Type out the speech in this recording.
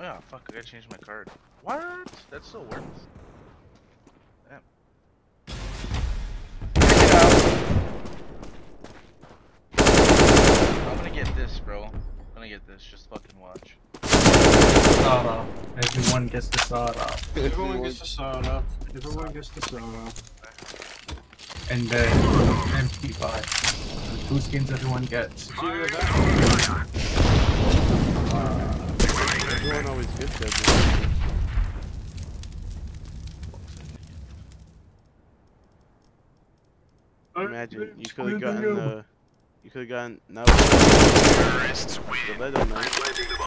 yeah, fuck, I gotta change my card. What? That still works. Damn. Check it out. I'm gonna get this, bro. I'm gonna get this. Just fucking watch. Sawed off. Everyone gets the sawed off. Everyone gets the sawed off. Everyone gets the sawed off. And then MP5. The 2 skins everyone gets. Everyone always gets that. Imagine you could have gotten the. You could have gotten now. The leather knife.